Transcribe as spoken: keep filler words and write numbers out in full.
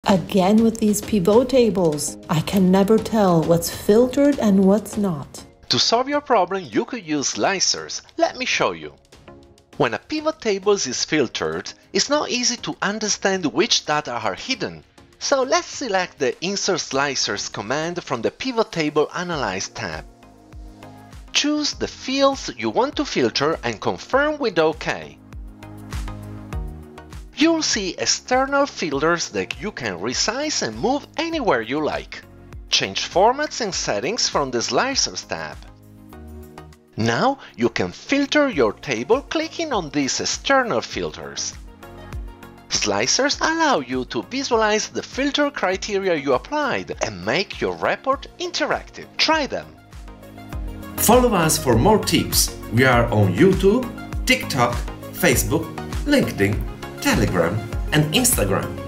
Again with these pivot tables. I can never tell what's filtered and what's not. To solve your problem, you could use slicers. Let me show you. When a pivot table is filtered, it's not easy to understand which data are hidden. So let's select the Insert Slicers command from the Pivot Table Analyze tab. Choose the fields you want to filter and confirm with OK. You'll see external filters that you can resize and move anywhere you like. Change formats and settings from the Slicers tab. Now you can filter your table clicking on these external filters. Slicers allow you to visualize the filter criteria you applied and make your report interactive. Try them! Follow us for more tips. We are on YouTube, TikTok, Facebook, LinkedIn, Telegram and Instagram.